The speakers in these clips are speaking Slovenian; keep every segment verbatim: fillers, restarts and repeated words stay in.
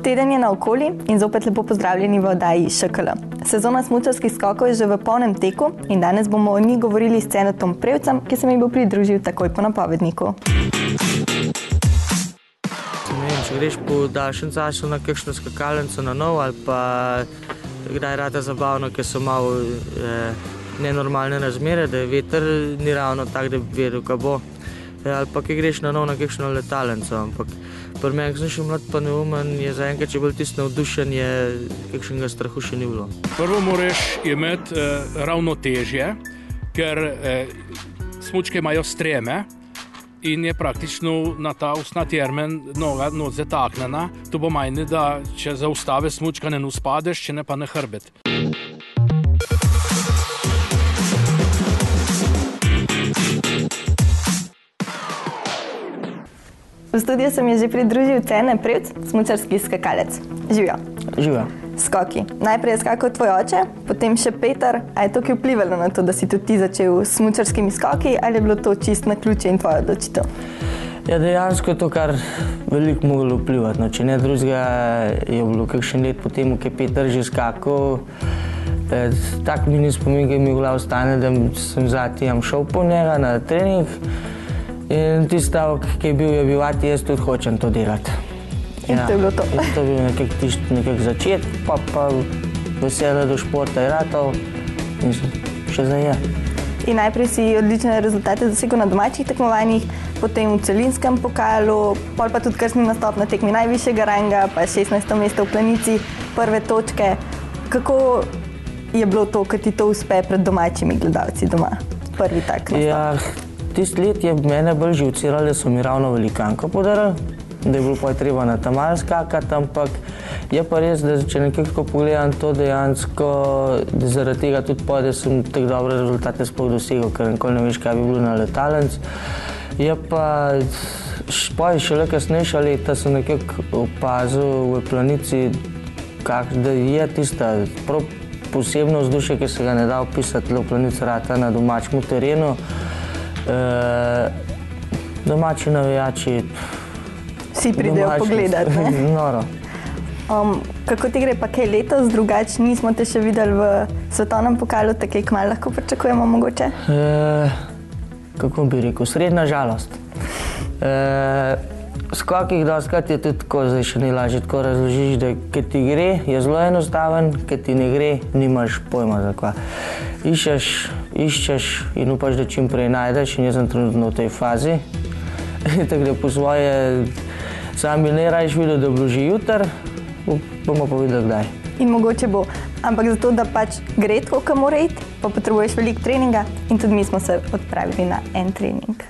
Teden je naokoli in zopet lepo pozdravljeni v oddaji Š K L. Sezona smučarskih skokov je že v polnem teku in danes bomo o njih govorili s Cenetom Prevcem, ki se mi bo pridružil takoj po napovedniku. Ne vem, če greš po daljšem času na kakšno skakalnico na nov ali pa kdaj rata zabavno, ker so malo eh, nenormalne razmere, da je veter ni ravno tak, da bi vedel, kaj bo. Ali pa, ki greš na nov na kakšno letalnico, ampak pri meni, ko sem še mlad pa neumen, je zaenkrat, če bolj tisto navdušenje, kakšnega strahu še ni bilo. Prvo moraš imeti eh, ravnotežje, ker eh, smučke imajo streme in je praktično na ta ustna termen noga not zataknjena. To pomeni, da če zaustave smučka ne uspadeš, če ne pa ne hrbet. V studiu se mi je že pridružil Cene Prevc, smučarski skakalec. Živjo. Živjo. Skoki. Najprej je skakal tvoj oče, potem še Peter. A je to ki vplivalo na to, da si tudi ti začel s smučarskimi skoki, ali je bilo to čist naključje in tvoja odločitev? Ja, dejansko je to kar veliko moglo vplivati. No, če ne drugega je bilo kakšen let potem, ko je Peter že skakal. Eh, tak mi ni spomin, ki mi v glavi ostane, da sem zatijem šel po njega na trening. In tisti stavek, ki je bil, je bil, ati jaz tudi hočem to delati. In ja, to je bilo to. In to je bil nekak, nekak začet, pa pa veselje do športa je ratov in še zdaj je. In najprej si odlične rezultate dosegel na domačih tekmovanjih, potem v celinskem pokalu, pol pa tudi krstni nastop na tekmi najvišjega ranga, pa šestnajsto mesto v Planici, prve točke. Kako je bilo to, ko ti to uspe pred domačimi gledalci doma? Prvi tak nastop. Ja, tisti let je mene bolj živciralo, da so mi ravno velikanko podarili, da je bilo pa treba na tamal skakati, ampak je pa res, da če nekako pogledam to dejansko, da zaradi tega tudi pa, da sem tako dobre rezultate sploh dosegel, ker nikoli ne veš, kaj bi bilo na letalnic. Je pa, pa šele kasnejša leta sem nekako opazil v Planici, kak, da je tista prav posebno vzdušje, ki se ga ne da opisati, v Planici rata na domačem terenu. Uh, domači navijači vsi pridejo domači, pogledati, ne? Noro. Um, kako ti gre pa kaj letos drugače? Nismo te še videli v svetovnem pokalu, tako kmalu lahko pričakujemo mogoče? Uh, kako bi rekel, srednja žalost. Uh, skokih dostikrat je tudi tako, zdaj še ni lažje tako razložiš, da kad ti gre, je zelo enostaven, kad ti ne gre, nimaš pojma za kva. Iščeš, iščeš in upaš, da čim prej najdeš in jaz sem trenutno v tej fazi. Tako da po svoje sam bi ne rajš videl, da bo že jutr, bomo pa videli kdaj. In mogoče bo, ampak zato, da pač gre tako, kam mora iti, pa potrebuješ veliko treninga in tudi mi smo se odpravili na en trening.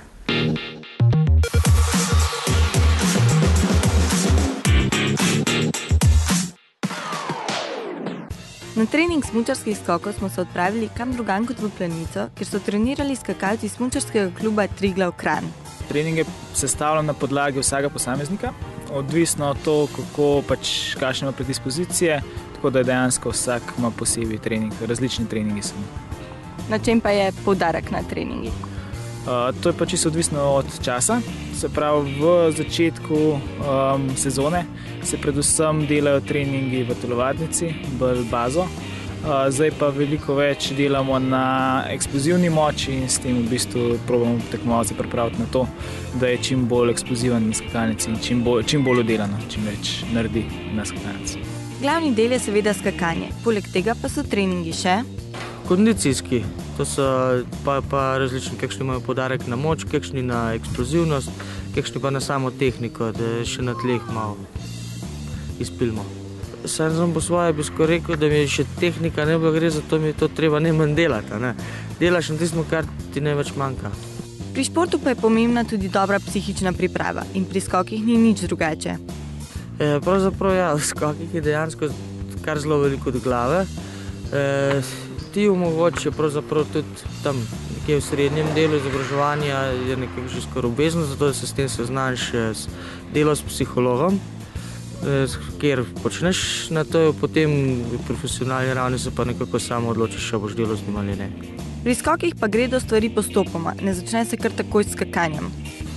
Na trening smučarskih skokov smo se odpravili kam drugam kot v Planico, kjer so trenirali skakalci smučarskega kluba Triglav Kranj. Trening je sestavljen na podlagi vsega posameznika, odvisno od to, kako pač kakšne ima predispozicije, tako da dejansko vsak ima posebej trening, različni treningi so. Na čem pa je poudarek na treningih? Uh, to je pa čisto odvisno od časa, se pravi v začetku um, sezone se predvsem delajo treningi v telovadnici, bolj bazo, uh, zdaj pa veliko več delamo na eksplozivni moči in s tem v bistvu probamo tekmovalce pripraviti na to, da je čim bolj eksploziven na skakalnici in čim bolj, čim bolj udelano, čim več naredi na skakalnici. Glavni del je seveda skakanje, poleg tega pa so treningi še kondicijski. To so pa, pa različni, kakšni imajo poudarek na moč, kakšni na eksplozivnost, kakšni pa na samo tehniko, da še na tleh malo izpilimo. Sam sem po svoje bi skoraj rekel, da mi je še tehnika ne bilo gre, zato mi je to treba najmanj delati. Ne? Delaš na tistem, kar ti največ manjka. Pri športu pa je pomembna tudi dobra psihična priprava in pri skokih ni nič drugače. E, pravzaprav ja, v skokih je dejansko kar zelo veliko od glave. E, ti omogoče pravzaprav tudi tam nekje v srednjem delu izobraževanja je nekako že skoraj obvezno, zato da se s tem seznaniš s delo s psihologom, kjer počneš na to, potem v profesionalni ravni se pa nekako samo odločiš, če boš delal z njim ali ne. Pri skokih pa gre do stvari postopoma, ne začne se kar takoj s skakanjem.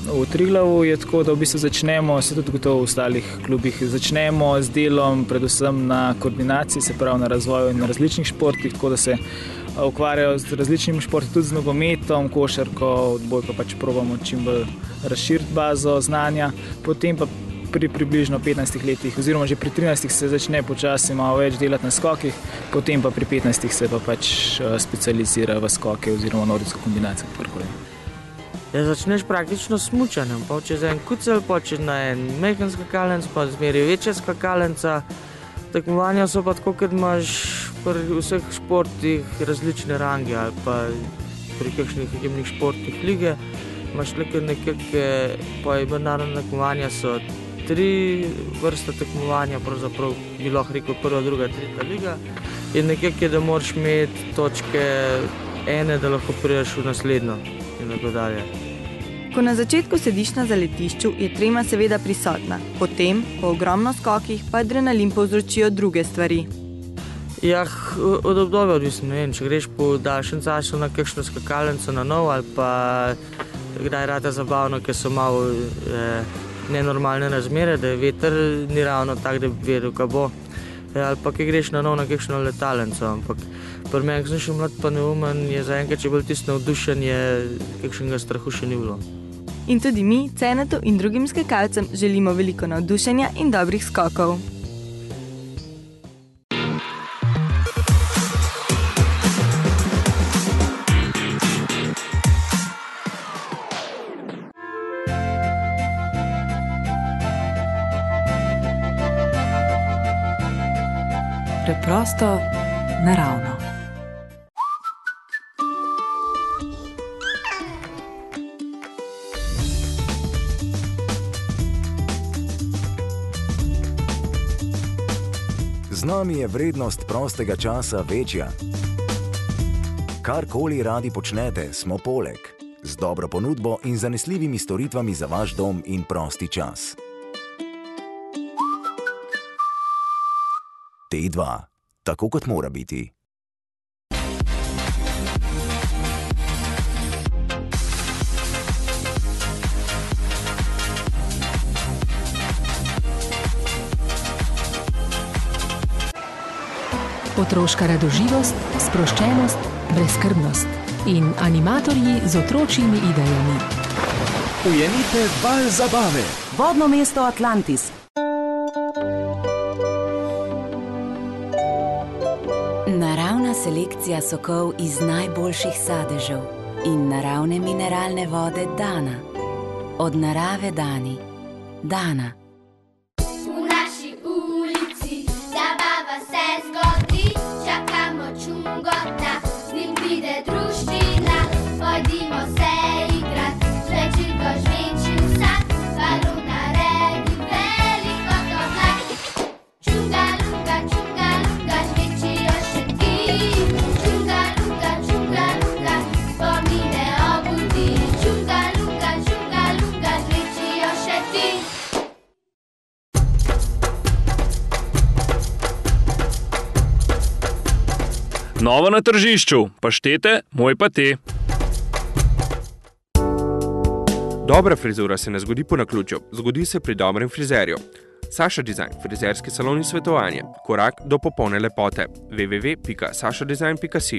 v Triglavu je tako, da v bistvu začnemo, se tudi gotovo v ostalih klubih, začnemo z delom predvsem na koordinaciji, se pravi na razvoju in na različnih športih, tako da se ukvarjajo z različnimi športi, tudi z nogometom, košarko, odbojko pač probamo čim bolj razširiti bazo znanja, potem pa pri približno petnajstih letih oziroma že pri trinajstih se začne počasi malo več delati na skokih, potem pa pri petnajstih se pa pač specializira v skoke oziroma nordijsko kombinacijo. Ja, začneš praktično s smučanjem, pa čez en kucel, pa čez na en majhen skakalec, pa zmeri večja skakalenca. Tekmovanja so pa tako, ker imaš pri vseh športih različne range ali pa pri kakšnih ekipnih športih lige. Imaš le nekakve, pa je mednarodne tekmovanja so tri vrste tekmovanja, pravzaprav bi lahko rekel prva, druga, tretja liga. In nekako je, da moraš imeti točke ene, da lahko prideš v naslednjo in tako dalje. Ko na začetku sediš na zaletišču, je trema seveda prisotna. Potem, po ogromno skokih, pa adrenalin povzročijo druge stvari. Ja, od obdobja odvisno, ne vem, če greš po daljšem času na kakšno skakalnico na nov ali pa kdaj rata zabavno, ker so malo eh, nenormalne razmere, da je veter ni ravno tak, da bi vedel, kaj bo. E, ali pa, ki greš na nov na kakšno letalnico, ampak pri meni, ko sem še mlad pa neumen, je zaenkrat, če bolj tisto navdušenje, kakšnega strahu še ni bilo. In tudi mi, Cenetu in drugim skakalcem, želimo veliko navdušenja in dobrih skokov. Preprosto, naravno. Z nami je vrednost prostega časa večja. Karkoli radi počnete, smo poleg. Z dobro ponudbo in zanesljivimi storitvami za vaš dom in prosti čas. T dva. Tako kot mora biti. Otroška radoživost, sproščenost, brezskrbnost in animatorji z otročjimi idejami. Ujemite val zabave. Vodno mesto Atlantis. Naravna selekcija sokov iz najboljših sadežev in naravne mineralne vode Dana. Od narave Dani. Dana. V naši ulici zabava se zgodi, čakamo čungota, z njim pride druščina, pojdimo se igrat, žvečilko žvenči vsak, balon naredi veliko toplak. Čunga, lunga, čunga, lunga, žvečijo še ti, čunga, lunga, čunga, lunga, spomine obudi, čunga, lunga, čunga, lunga, žvečijo še ti. Novo na tržišču, paštete, moj pa te. Dobra frizura se ne zgodi po naključju, zgodi se pri dobrem frizerju. Saša Design, frizerski salon in svetovanje. Korak do popolne lepote. w w w pika saša design pika si.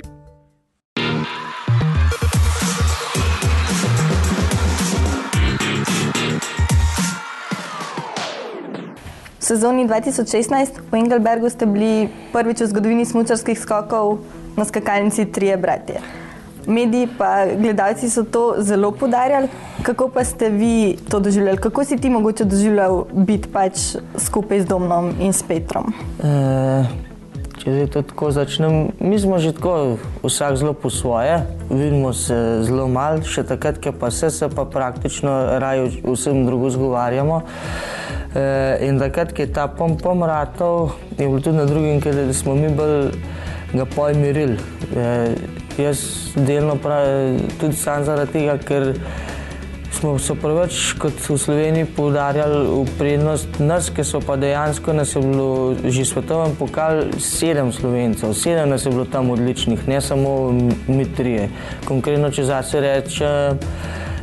V sezoni dva tisoč šestnajst v Engelbergu ste bili prvič v zgodovini smučarskih skokov na skakalnici Trije bratje. Mediji pa gledalci so to zelo poudarjali. Kako pa ste vi to doživljali? Kako si ti mogoče doživljal biti pač skupaj z Domnom in s Petrom? E, če zdaj to tako začnem, mi smo že tako vsak zelo po svoje, vidimo se zelo malo, še takrat, ker pa se se pa praktično raje vsem drugo zgovarjamo. E, in takrat, ki je ta pom-pom ratov, je bilo tudi na drugim, ker smo mi bolj ga pomirili. E, jaz delno pravi tudi sam zaradi tega, ker smo se preveč kot v Sloveniji poudarjali v prednost nas, ker so pa dejansko nas je bilo že svetovni pokal sedem Slovencev, sedem nas je bilo tam odličnih, ne samo mi trije. Konkretno, če zase reče,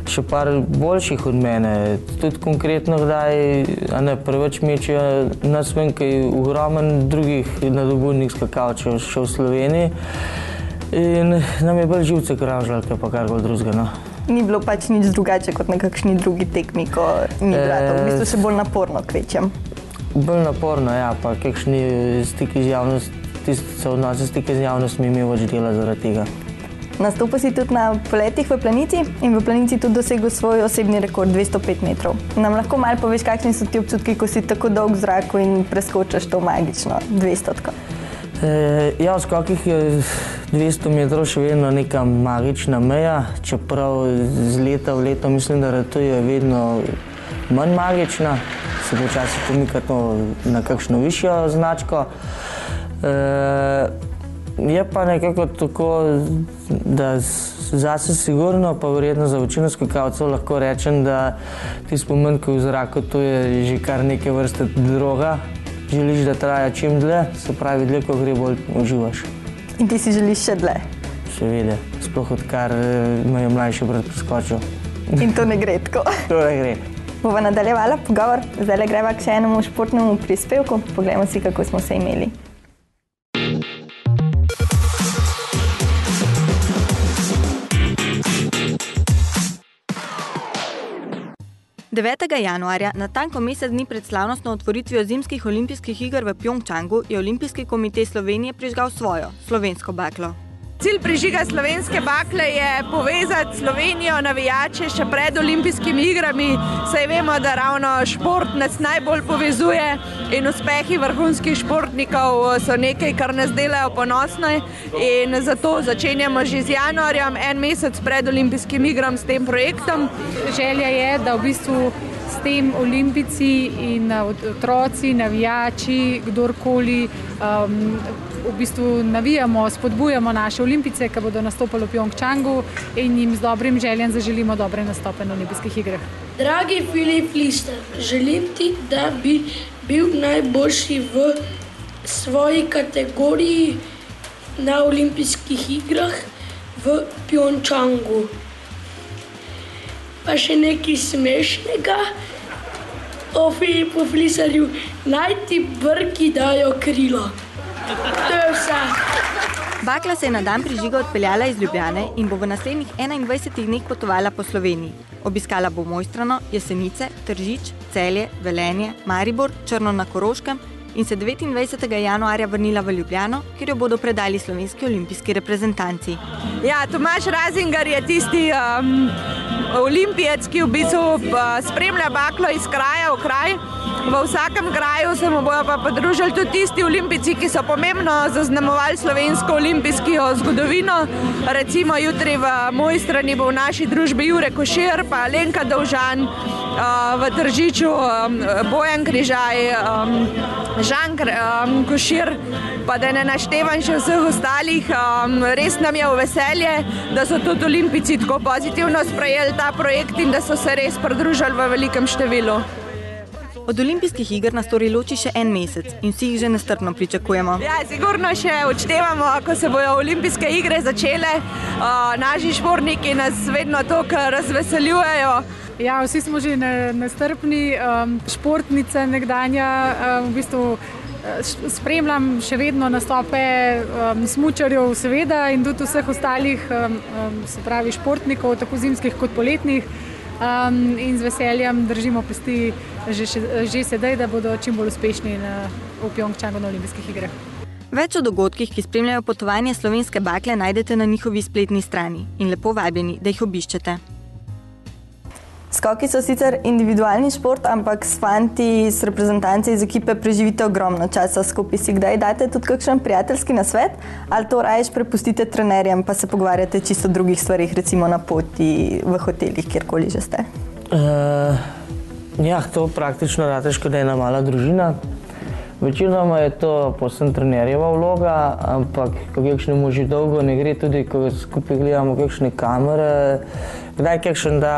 še par boljših od mene. Tudi konkretno kdaj, a ne, preveč mečejo nas ven, kaj ogromen drugih nadobudnih skakalcev še v Sloveniji. In nam je bolj živce kravžljal, kaj pa karkoli drugega, no. Ni bilo pač nič drugače kot na kakšni drugi tekmi, ko ni bratov. V bistvu še bolj naporno kvečem. Bolj naporno, ja, pa kakšni stiki z javnostmi, tisti odnosi stike z javnostmi imel več dela zaradi tega. Nastopil si tudi na poletih v Planici in v Planici tudi dosegel svoj osebni rekord dvesto pet metrov. Nam lahko malo poveš, kakšni so ti občutki, ko si tako dolg v zraku in preskočiš to magično dvestotko? E, ja, v skokih je dvesto metrov še vedno neka magična meja, čeprav z leta v leto mislim, da to je vedno manj magična, se počasi pomika to na kakšno višjo značko. E, Je pa nekako tako, da zase sigurno, pa verjetno za večino skakalcev lahko rečem, da ti spomin, ko je v zraku, to je že kar neke vrste droga. Želiš, da traja čim dlje, se pravi, dlje, ko gre, bolj uživaš. In ti si želiš še dlje? Seveda, sploh odkar me je mlajši brat preskočil. In to ne gre tako? To ne gre. Bova nadaljevala pogovor, zdaj greva k še enemu športnemu prispevku. Poglejmo si, kako smo se imeli. devetega januarja, natanko mesec dni pred slavnostno otvoritvijo zimskih olimpijskih iger v Pjongčangu, je Olimpijski komite Slovenije prižgal svojo, slovensko baklo. Cilj prižiga slovenske bakle je povezati Slovenijo, navijače še pred olimpijskimi igrami, saj vemo, da ravno šport nas najbolj povezuje in uspehi vrhunskih športnikov so nekaj, kar nas delajo ponosne, in zato začenjamo že z januarjem, en mesec pred olimpijskim igram s tem projektom. Želja je, da v bistvu s tem olimpijci in otroci, navijači, kdorkoli, um, v bistvu navijamo, spodbujamo naše olimpijce, ki bodo nastopili v Pjongčangu, in jim z dobrim željem zaželimo dobre nastope na olimpijskih igrah. Dragi Filip Lister, želim ti, da bi bil najboljši v svoji kategoriji na olimpijskih igrah v Pjongčangu. Pa še nekaj smešnega o Filipu Listerju, naj ti brki dajo krila. To je vse. Bakla se je na dan prižiga odpeljala iz Ljubljane in bo v naslednjih enaindvajsetih dneh potovala po Sloveniji. Obiskala bo Mojstrano, Jesenice, Tržič, Celje, Velenje, Maribor, Črno na Koroškem in se devetindvajsetega januarja vrnila v Ljubljano, kjer jo bodo predali slovenski olimpijski reprezentanci. Ja, Tomaž Razingar je tisti um, olimpijec, ki v bistvu uh, spremlja baklo iz kraja v kraj. V vsakem kraju se mu bojo pa pridružili tudi tisti olimpijci, ki so pomembno zaznamovali slovensko olimpijsko zgodovino. Recimo jutri v Mojstrani bo v naši družbi Jure Košir, pa Alenka Dovžan, v Tržiču Bojan Križaj, Žan Košir, pa da ne naštevam še vseh ostalih. Res nam je v veselje, da so tudi olimpijci tako pozitivno sprejeli ta projekt in da so se res pridružili v velikem številu. Od olimpijskih iger nas torej loči še en mesec in vsi jih že nestrpno pričakujemo. Ja, sigurno še odštevamo, ko se bojo olimpijske igre začele. Naši športniki nas vedno toliko razveseljujejo. Ja, vsi smo že nestrpni. Športnica nekdanja, v bistvu spremljam še vedno nastope smučarjev seveda in tudi vseh ostalih, se pravi športnikov, tako zimskih kot poletnih. Um, in z veseljem držimo pesti že, že sedaj, da bodo čim bolj uspešni na, v Pjongčangu na olimpijskih igrah. Več o dogodkih, ki spremljajo potovanje slovenske bakle, najdete na njihovi spletni strani in lepo vabljeni, da jih obiščete. Skoki so sicer individualni šport, ampak s fanti, s reprezentanci iz ekipe preživite ogromno časa skupaj. Si kdaj date tudi kakšen prijateljski nasvet, ali to raješ prepustite trenerjem, pa se pogovarjate čisto o drugih stvarih, recimo na poti, v hotelih, kjerkoli že ste? Uh, ja, to praktično rateš, kot ena mala družina. Večinoma je to povsem trenerjeva vloga, ampak kakšnemu že dolgo ne gre, tudi ko skupaj gledamo kakšne kamere, kdaj kakšen da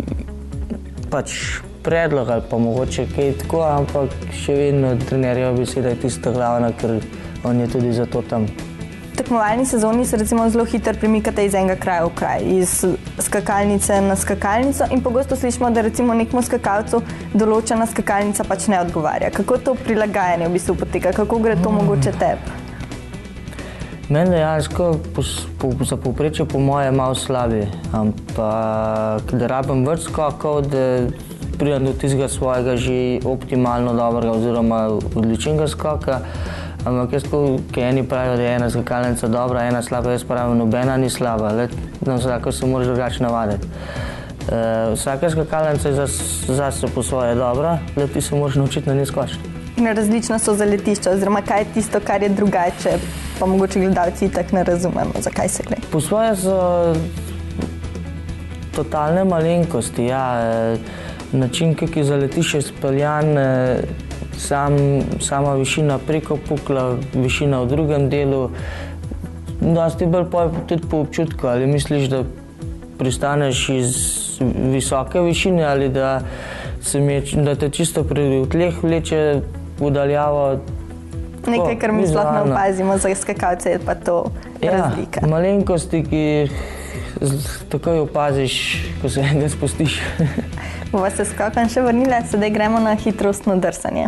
pač predlog ali pa mogoče kaj tako, ampak še vedno trenerjeva beseda je tista glavna, ker on je tudi zato tam. tekmovalni sezoni se recimo zelo hitro premikate iz enega kraja v kraj, iz skakalnice na skakalnico in pogosto slišimo, da recimo nekemu skakalcu določena skakalnica pač ne odgovarja. Kako to prilagajanje v bistvu poteka? Kako gre to mogoče tebi? Meni dejansko za povprečje po moje malo slabije, ampak da rabim več skokov, da pridem do tistega svojega že optimalno dobrega oziroma odličnega skoka. Ampak jaz, ki eni pravijo, da je ena skakalnica dobra, ena slaba, jaz pravim, nobena ni slaba, le na vsako se moraš drugače navaditi. Vsaka skakalnica je zase po svoje dobra, le ti se moraš naučiti na njej skočiti. In različna so zaletišča, oziroma kaj je tisto, kar je drugače, pa mogoče gledalci itak ne razumemo, zakaj se gre. Po svoje so totalne malenkosti, ja. Način, kak je zaletišče speljan, Sam, sama višina preko pukla, višina v drugem delu, dosti bolj tudi po občutku, ali misliš, da pristaneš iz visoke višine ali da, se mi, da te čisto pri tleh vleče v daljavo. Nekaj, kar mi sploh ne opazimo za skakalce, je pa to razlika. Ja, malenkosti, ki takoj opaziš, ko se enega spustiš. Bova se skokom še vrnila, sedaj gremo na hitrostno drsanje.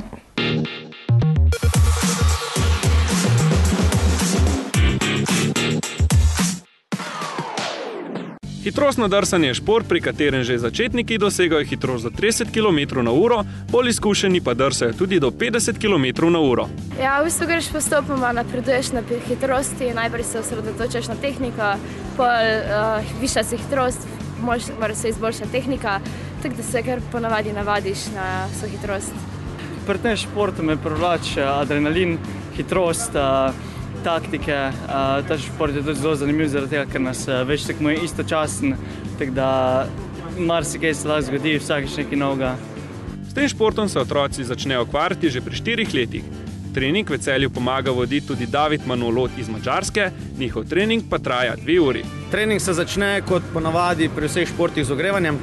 Hitrostno drsanje je šport, pri katerem že začetniki dosegajo hitrost do trideset kilometrov na uro, bolj izkušeni pa drsajo tudi do petdeset kilometrov na uro. Ja, v bistvu greš postopoma, napreduješ na hitrosti, najprej se osredotočaš na tehniko, pol uh, viša se hitrost, mora se izboljšati tehnika, tako da se kar ponavadi navadiš na vso hitrost. Pri tem športu me privlači adrenalin, hitrost, taktike. Ta šport je tudi zelo zanimiv zaradi tega, ker nas več tekmuje istočasno, tako da marsikaj se lahko zgodi, vsakič nekaj novega. S tem športom se otroci začnejo ukvarjati že pri štirih letih. Trening v Celju pomaga voditi tudi David Manolot iz Madžarske, njihov trening pa traja dve uri. Trening se začne kot ponavadi pri vseh športih z ogrevanjem.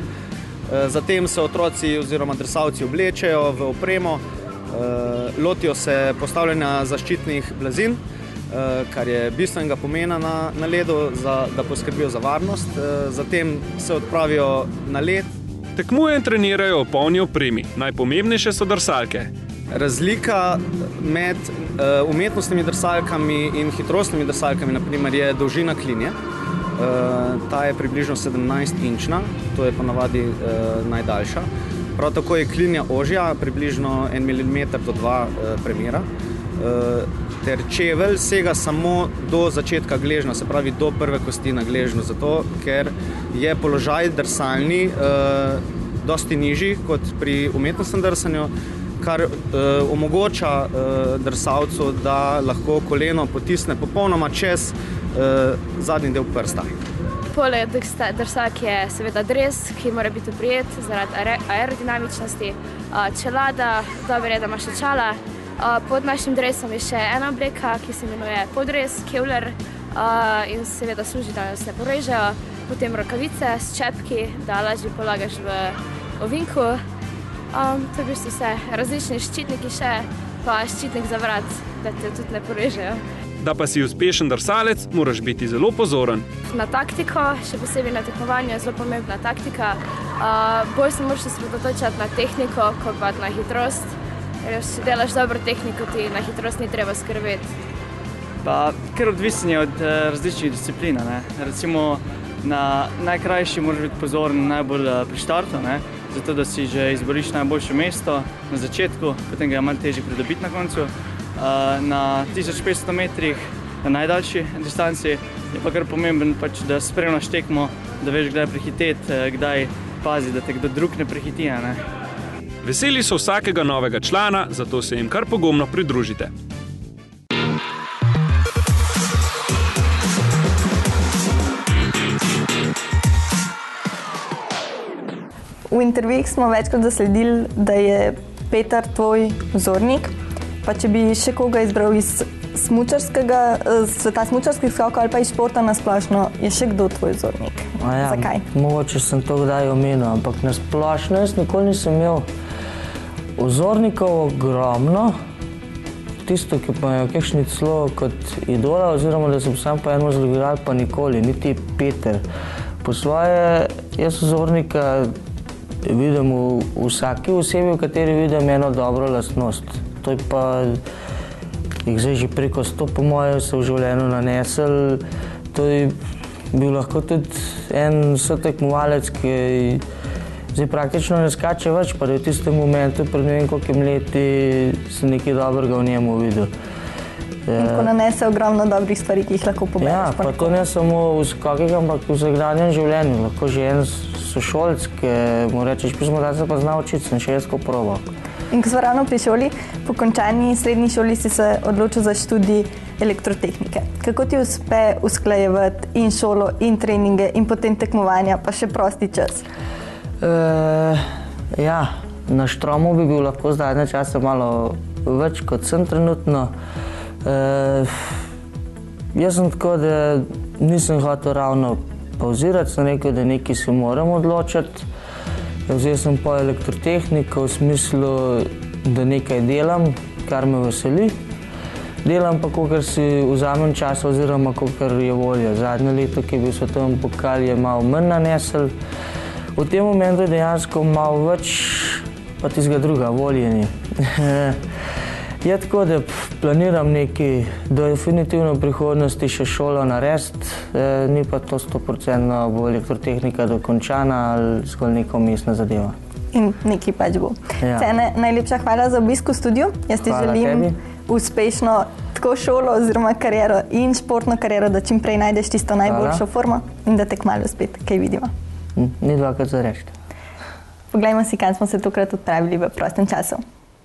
Zatem se otroci oziroma drsalci oblečejo v opremo, lotijo se postavljanja zaščitnih blazin, kar je bistvenega pomena na, na ledu, za, da poskrbijo za varnost. Zatem se odpravijo na led. Tekmujejo in trenirajo v polni opremi. Najpomembnejše so drsalke. Razlika med uh, umetnostnimi drsalkami in hitrostnimi drsalkami na primer, je dolžina klinje. Uh, ta je približno sedemnajst inčna, to je ponavadi uh, najdaljša. Prav tako je klinja ožja, približno en milimeter do dva uh, premera. Uh, ter čevelj sega samo do začetka gležnja, se pravi do prve kosti na gležnju, zato ker je položaj drsalni uh, dosti nižji kot pri umetnostnem drsanju, kar uh, omogoča uh, drsalcu, da lahko koleno potisne popolnoma čez uh, zadnji del prsta. Poleg drsalk je seveda dres, ki mora biti prijet zaradi aerodinamičnosti, čelada, dobro je, da ima še čala. Pod našim dresom je še ena obleka, ki se imenuje podres, kevler, in seveda služi, da se porežejo. Potem rokavice s čepki, da lažje polagaš v ovinku. Um, to je v bistvu vse. Različni ščitniki še, pa ščitnik za vrat, da te tudi ne porežejo. Da pa si uspešen drsalec, moraš biti zelo pozoren. Na taktiko, še posebej na tekmovanju, je zelo pomembna taktika. Uh, bolj se moraš osredotočati na tehniko, kot pa na hitrost. Če delaš dobro tehniko, ti na hitrost ni treba skrbeti. Pa kar odvisen je od različnih disciplin, ne. Recimo na najkrajši moraš biti pozoren najbolj pri štartu, ne. Zato, da si že izboriš najboljše mesto na začetku, potem ga je malo težje pridobiti na koncu. Na tisoč petsto metrih, na najdaljši distanci, je pa kar pomemben, pač, da spremljaš tekmo, da veš, kdaj prehiteti, kdaj pazi, da te kdo drug ne prehiti. Ne? Veseli so vsakega novega člana, zato se jim kar pogumno pridružite. V intervjujih smo večkrat zasledili, da je Petar tvoj vzornik, pa če bi še koga izbral iz smučarskega, sveta smučarskih skokov ali pa iz športa nasplošno, je še kdo tvoj vzornik? Ja, zakaj? Mogoče sem to kdaj omenil, ampak nasplošno jaz nikoli nisem imel vzornikov ogromno, tisto, ki pa je kakšni celo kot idola, oziroma da sem sam pa eno zlogiral, pa nikoli, niti Peter. Po svoje, jaz vzornika vidim v vsaki osebi, v kateri vidim eno dobro lastnost. To je pa, jih zdaj že preko sto po moje se v življenju nanesel. To je bil lahko tudi en sotekmovalec, ki zdaj praktično ne skače več, pa da v tistem momentu, pred ne vem koliko leti, sem nekaj dobrega v njemu videl. In ko nanese ogromno dobrih stvari, ki jih lahko pobereš. Ja, pa to ne samo v skokih, ampak v vsakdanjem življenju. Lahko že en sošolc, ki mu rečeš pismo, da se pa zna učiti, sem še jaz ko probal. In ko smo ravno pri šoli, po končani srednji šoli si se odločil za študij elektrotehnike. Kako ti uspe usklajevati in šolo, in treninge, in potem tekmovanja, pa še prosti čas? Uh, ja, na štromu bi bil lahko zadnje čase malo več, kot sem trenutno. Uh, jaz sem tako, da nisem hotel ravno pauzirati, sem rekel, da nekaj se moram odločiti. Vzel sem po elektrotehniko v smislu, da nekaj delam, kar me veseli. Delam pa, kolikor si vzamem časa oziroma kolikor je volja. Zadnje leto, ki je bil svetovni pokal, je malo manj nanesel. V tem momentu je dejansko malo več, pa tistega druga, volje ni. Je tako, da planiram nekaj definitivno v prihodnosti še šolo narediti, ni pa to sto procentno bo elektrotehnika dokončana ali zgolj neka vmesna zadeva. In nekaj pač bo. Ja. Cene, najlepša hvala za obisk v studiu. Jaz ti Hvala želim tebi. uspešno tako šolo oziroma kariero in športno kariero, da čim prej najdeš tisto najboljšo Hvala. formo in da te kmalu spet kaj vidimo. Ni dvakrat za reči. Poglejmo si, kam smo se tokrat odpravili v prostem času.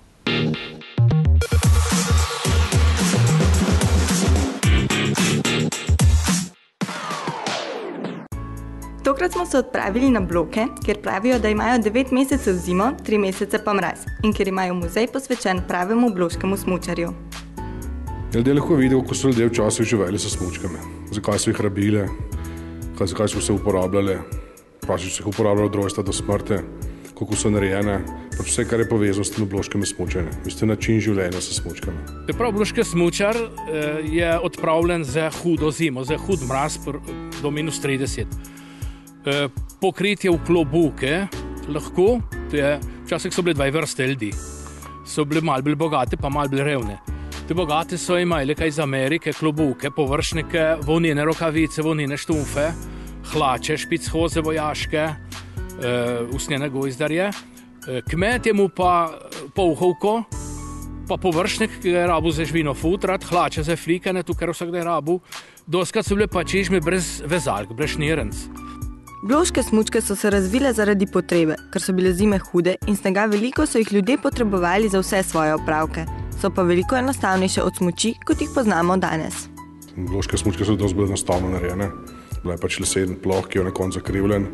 Tokrat smo se odpravili na Bloke, kjer pravijo, da imajo devet mesecev zimo, tri mesece pa mraz in kjer imajo muzej posvečen pravemu bloškemu smučarju. Ljudje lahko vidijo, kako so ljudje včasih živeli s smučkami, zakaj so jih rabile, zakaj so se uporabljale, pač so jih uporabljali od rojstva do smrti, kako so narejene, pač vse, kar je povezano s tem bloškimi smučanjem, mislim, način življenja s smučkami. Prav bloški smučar je odpravljen za hudo zimo, za hud mraz do minus trideset. Pokritje v klobuke lahko, to je, včasih so bile dve vrste ljudi, so bile malo bolj bogate, pa malo bolj revne. Te bogate so imeli kaj iz Amerike, klobuke, površnike, volnene rokavice, volnene štumfe, hlače, špichoze vojaške, usnjene gojzdarje. Kmet je mu pa pouhovko, pa površnik, ki je rabu za žvino futrat, hlače za flikane, tukaj vsak da je rabu. Doskrat so bile pa čižme brez vezalk, brez šnirenc. Bloške smučke so se razvile zaradi potrebe, ker so bile zime hude in snega veliko so jih ljudje potrebovali za vse svoje opravke. So pa veliko enostavnejše od smuči, kot jih poznamo danes. Bloške smučke so dosti bolj enostavno narejene. Bila je pač lesen ploh, ki je na koncu zakrivljen.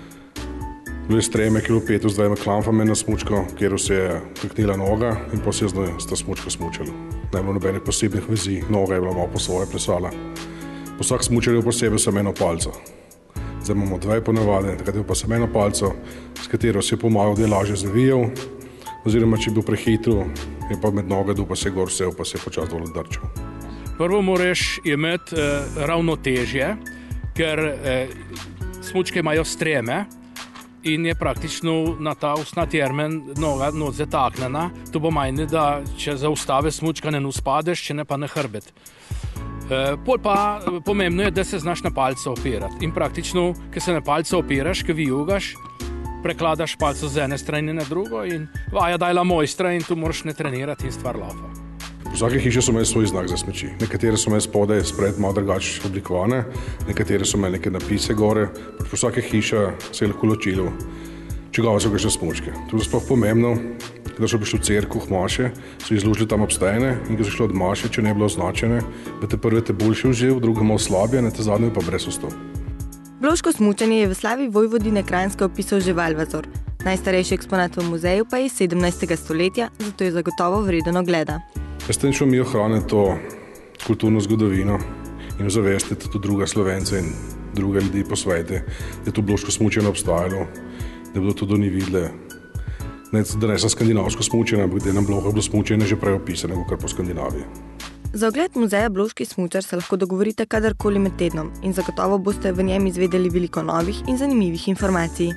Bile streme, ki je bilo peto z dvema klamfami na smučko, kjer se je priknila noga in pa se je z ta smučka smučala. Ne bilo nobenih posebnih vezi, noga je bila malo po svoje plesala. Vsak smučar je posebej samo eno palco. Zdaj imamo dve ponavadi, takrat je pa samo eno palco, s katero si je pomagal, da je lažje zavijal, oziroma če je bil prehitro, je pa med noga dol, pa se je gor vsel, pa se je počas dol drčal. Prvo moraš imeti eh, ravnotežje, ker eh, smučke imajo streme in je praktično na ta usnati jermen noga not zataknjena. To pomeni, da če zaustave smučka ne uspadeš, če ne pa na hrbet. Uh, pol pa pomembno je, da se znaš na palce opirati. In praktično, ko se na palce opiraš, ko vijugaš, prekladaš palco z ene strani na drugo in vaja dajla mojstra in tu moraš ne trenirati in stvar laufa. V vsake hiše so imeli svoj znak za smuči. Nekatere so imeli spodaj spred malo drugače oblikovane, nekatere so imeli neke napise gore. Po vsake hiše se je lahko ločilo, čigava so kakšne smučke. To je sploh pomembno, da so prišli v cerkev, maše, so izložili tam obstajene in ko so šli od maše, če ne je bilo označene, da te prve te boljše uživ, druge malo slabije, ne te zadnje pa brez ostov. Bloško smučanje je v slavi Vojvodine Kranjske opisal že Valvazor. Najstarejši eksponat v muzeju pa je iz sedemnajstega stoletja, zato je zagotovo vreden ogleda. S tem šlo mi ohraniti to kulturno zgodovino in ozavestiti tudi druge Slovence in druge ljudi po svetu, da je to bloško smučanje obstajalo, da bodo tudi oni videli, Ne, da ne sem skandinavsko smučenje, ampak da je na Blohu bilo smučenje že prej opisane, kot po Skandinaviji. Za ogled muzeja Bloški smučar se lahko dogovorite kadarkoli med tednom in zagotovo boste v njem izvedeli veliko novih in zanimivih informacij.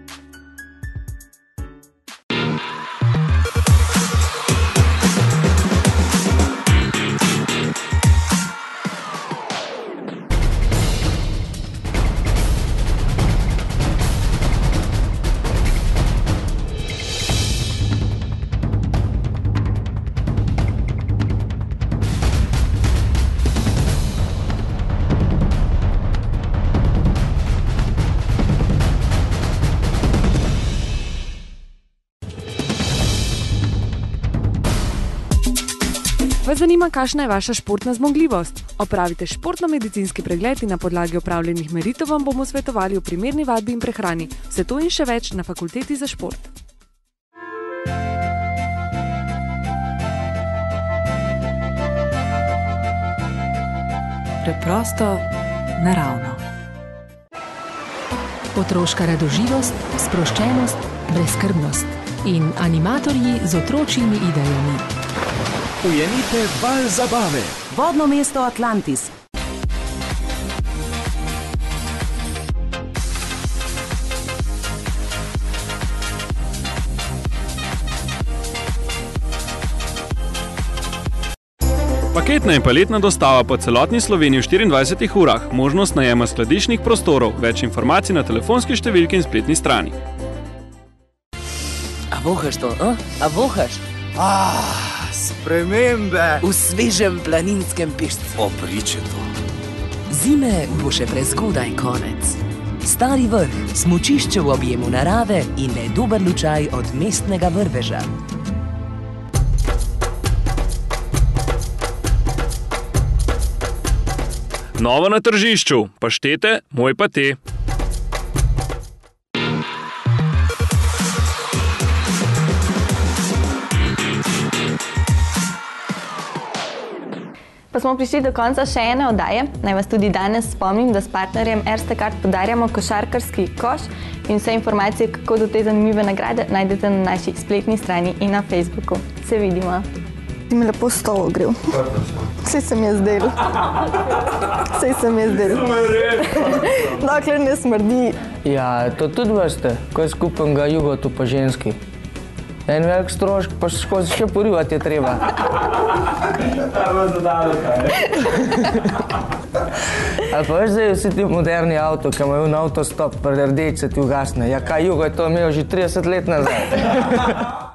Vas zanima, kakšna je vaša športna zmogljivost? Opravite športno-medicinski pregled in na podlagi opravljenih meritev vam bomo svetovali o primerni vadbi in prehrani. Vse to in še več na Fakulteti za šport. Preprosto, naravno. Otroška radoživost, sproščenost, brezskrbnost in animatorji z otročjimi idejami. Ujenite val zabave. Vodno mesto Atlantis. Paketna in paletna dostava po celotni Sloveniji v štiriindvajsetih urah, možnost najema skladiščnih prostorov, več informacij na telefonski številki in spletni strani. A vohaš to, a? A vohaš? Ah, spremembe! V svežem planinskem pišcu. Opriče to. Zime bo še prezgodaj konec. Stari vrh, smučišče v objemu narave in ne dober lučaj od mestnega vrveža. Novo na tržišču, paštete, moj pa te. Pa smo prišli do konca še ene oddaje. Naj vas tudi danes spomnim, da s partnerjem Erste Card podarjamo košarkarski koš in vse informacije, kako do te zanimive nagrade, najdete na naši spletni strani in na Facebooku. Se vidimo. Ti mi lepo stol ogrel. Vse se mi je zdel. Vse se mi je zdel. Dokler ne smrdi. Ja, to tudi veste, ko je skupenega jugotu pa ženski. En velik strošk, pa skozi še porivati je treba. Ali pa veš zdaj vsi ti moderni avto, ki imajo na avtostop, pa rdeč se ti ugasne. Ja, kaj jugo je to imel že trideset let nazaj.